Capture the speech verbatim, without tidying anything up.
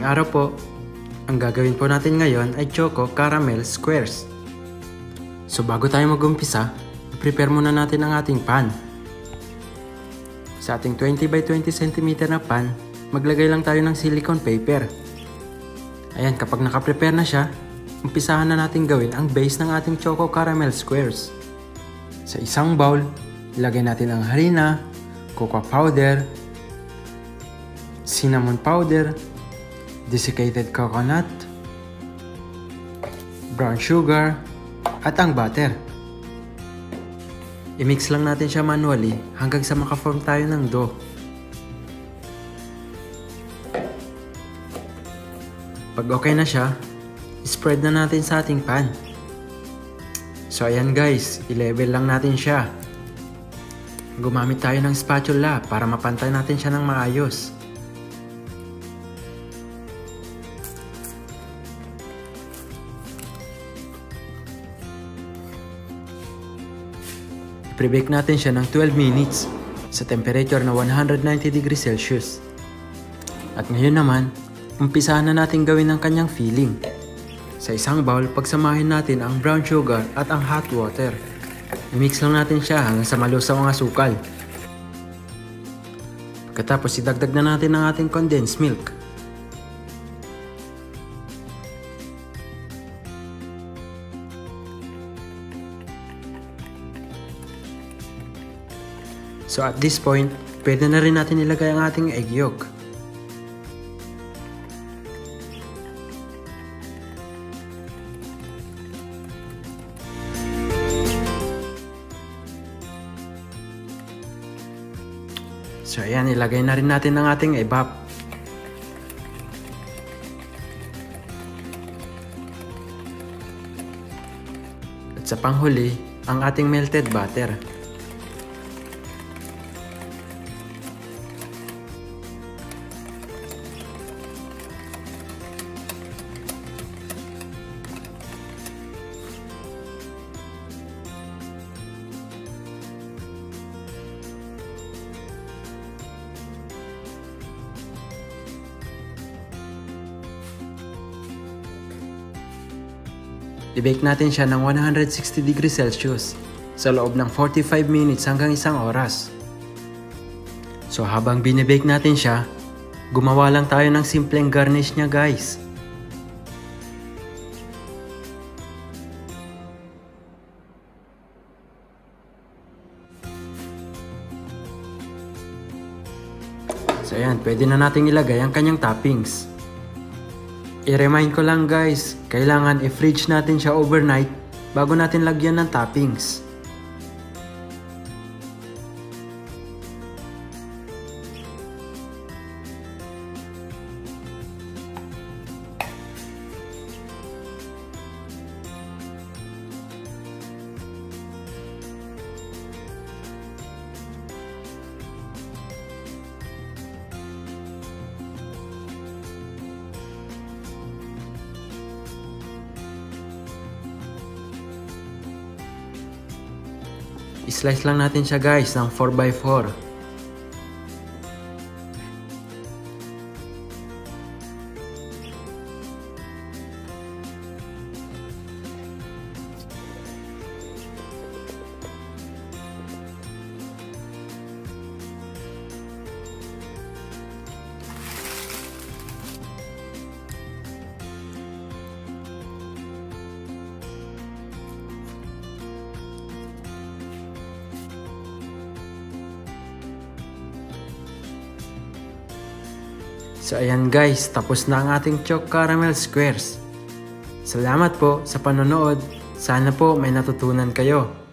araw po, ang gagawin po natin ngayon ay choco caramel squares. So bago tayo mag-umpisa, i-prepare muna natin ang ating pan. Sa ating twenty by twenty centimeter na pan, maglagay lang tayo ng silicone paper. Ayan, kapag nakaprepare na siya, umpisahan na natin gawin ang base ng ating choco caramel squares. Sa isang bowl, ilagay natin ang harina, cocoa powder, cinnamon powder, desiccated coconut, brown sugar, at ang butter. I-mix lang natin siya manually hanggang sa maka-form tayo ng dough. Pag okay na siya, spread na natin sa ating pan. So ayan guys, i-level lang natin siya. Gumamit tayo ng spatula para mapantay natin siya ng maayos. I-prebake natin siya ng twelve minutes sa temperature na one hundred ninety degrees Celsius. At ngayon naman, umpisahan na natin gawin ang kanyang filling. Sa isang bowl, pagsamahin natin ang brown sugar at ang hot water. I-mix lang natin siya hanggang sa malusaw ang asukal. Pagkatapos, idagdag na natin ang ating condensed milk. So at this point, pwede na rin natin ilagay ang ating egg yolk. So ayan, ilagay na rin natin ang ating evap. At sa panghuli, ang ating melted butter. I-bake natin siya ng one hundred sixty degrees Celsius sa loob ng forty-five minutes hanggang isang oras. So habang binibake natin siya, gumawa lang tayo ng simpleng garnish niya guys. So ayan, pwede na nating ilagay ang kanyang toppings. I-remind ko lang guys, kailangan i-fridge natin siya overnight bago natin lagyan ng toppings. I-slice lang natin siya guys ng four by four. So ayan guys, tapos na ang ating choco caramel squares. Salamat po sa panonood. Sana po may natutunan kayo.